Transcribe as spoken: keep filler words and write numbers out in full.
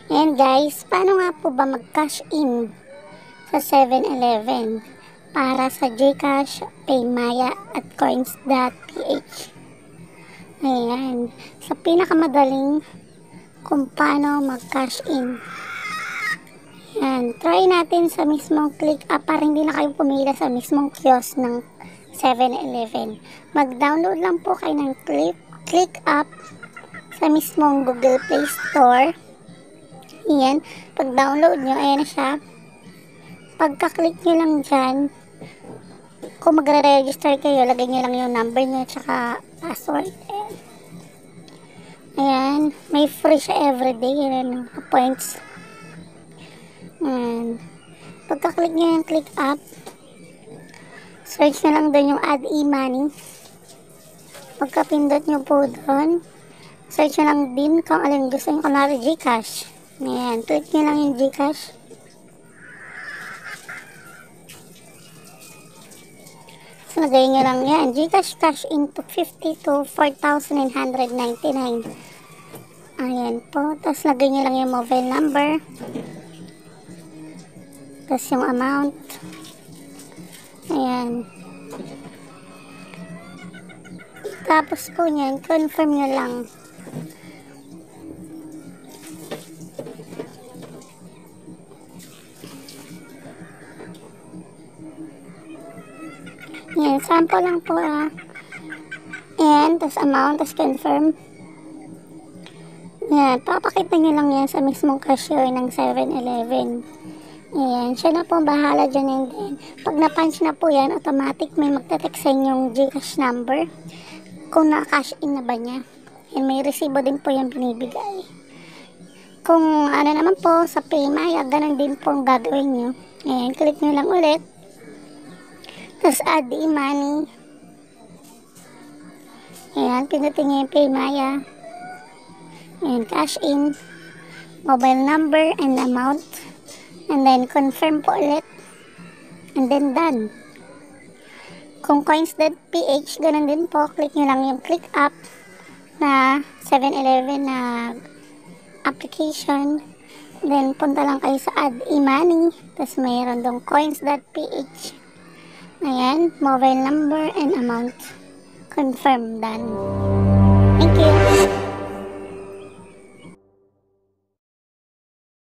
Ayan guys, paano nga po ba mag-cash in sa seven eleven para sa GCash, PayMaya at coins.ph? Ayan, sa pinakamadaling kung paano mag-cash in. Ayan, try natin sa mismong click up para hindi na kayo pumila sa mismong kiosk ng seven eleven. Mag-download lang po kayo ng click, click up sa mismong Google Play Store. Ayan, pag-download nyo, ayan na siya. Pagka-click nyo lang dyan, kung magre-register kayo, lagay nyo lang yung number nyo tsaka password. Ayan, ayan may free siya everyday. Ayan, points. Ayan, pagka-click nyo yung click up, search nyo lang doon yung add e-money. Pagka-pindot nyo po doon, search nyo lang din kung alin gusto nyo, kunwari GCash. Ayan, click nyo lang yung GCash. So, lagay nyo lang yan. GCash cash into fifty to four thousand nine hundred ninety-nine. Ayan po. Tapos, lagay nyo lang yung mobile number. Tapos, yung amount. Ayan. Tapos po nyan, confirm nyo lang. Yan, sample lang po ah. Ayan, tapos amount, tapos confirm. Yan, papakita nyo lang yan sa mismong cashier ng seven eleven. Ayan, siya na po bahala dyan, and then pag na-punch na po yan, automatic may magte-text sa inyong GCash number kung na-cash in na ba niya. Yan, may resibo din po yung binibigay. Kung ano naman po sa PayMaya, ganun din po ang gagawin nyo. Ayan, click nyo lang ulit. Tapos add e-money. Ayan, pinutin nyo yung PayMaya. Ayan, cash in, mobile number and amount. And then confirm po ulit. And then done. Kung coins.ph, ganun din po. Click nyo lang yung click up na seven eleven na application. Then punta lang kayo sa add e-money. Tapos mayroon dong coins.ph. Ayan, mobile number and amount. Confirm, done. Thank you.